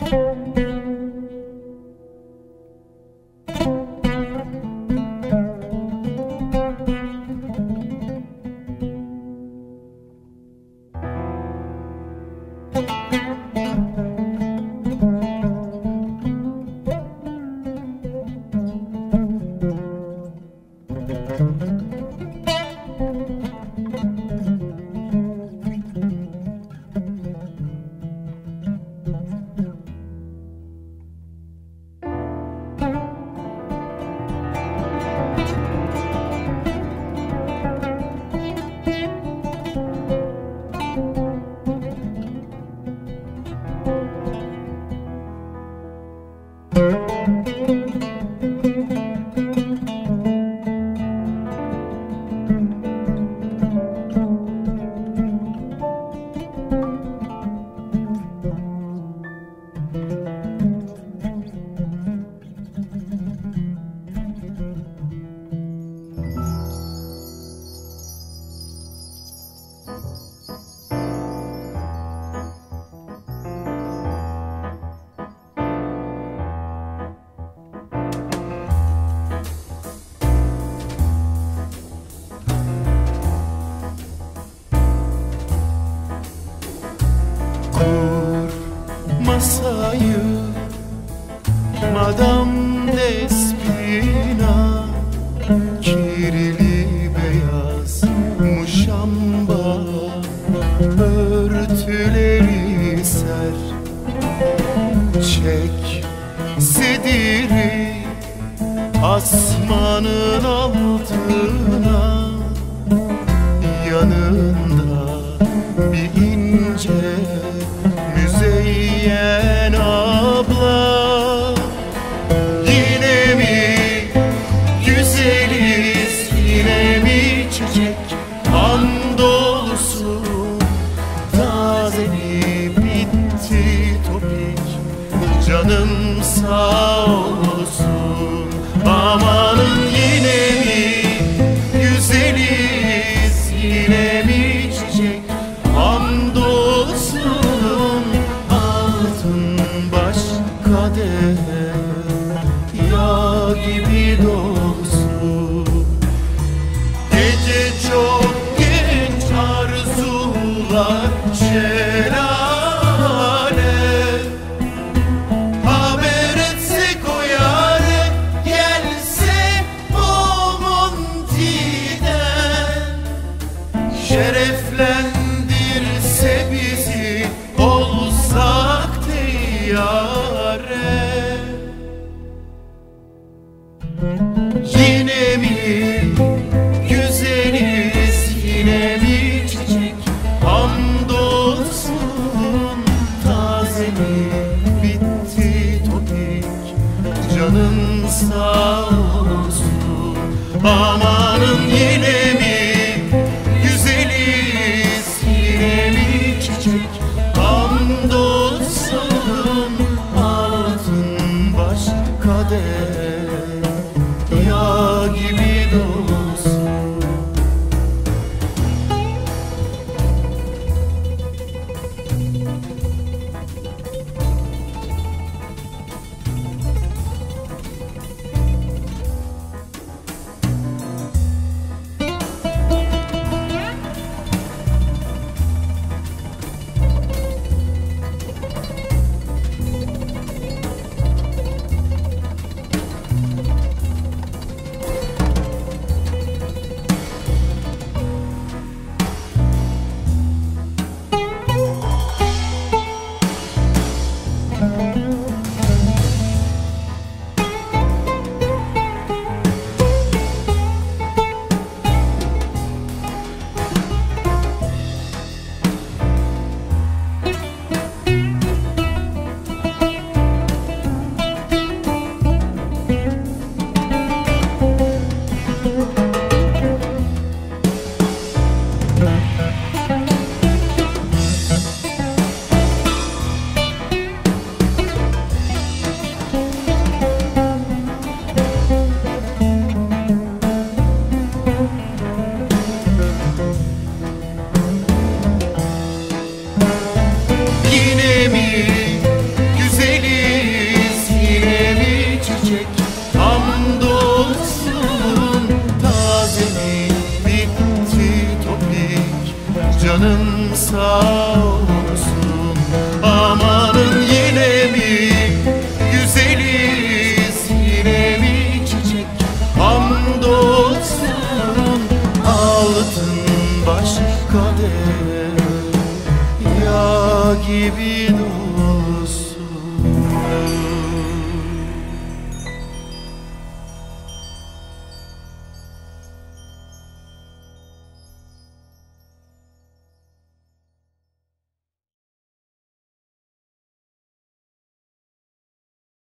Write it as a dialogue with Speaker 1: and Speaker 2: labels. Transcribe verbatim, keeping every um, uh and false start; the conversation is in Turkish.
Speaker 1: Masayı Madame Despina, kirli beyaz muşamba örtüleri ser. Çek sediri asmanın altına, yanında bir ince müzeyyen abla. Yine mi güzeliz, yine mi çiçek andolsun, taze mi bitti topik, canım sağ olsun. Amanın yine mi güzeliz, yine mi çiçek andolsun, altın baş kadehe yağ gibi dolsun. Gece çok genç arzular şelale, haber etsek o yâre, gelse o Monti'den, şereflendirse bizi olsak teyyare. Yine mi güzeliz, yine mi çiçek hamdolsun, canın sağ olsun. Amanın yine mi güzeliz, yine mi çiçek, hamdolsun altın baş kadeh, yağ gibi dur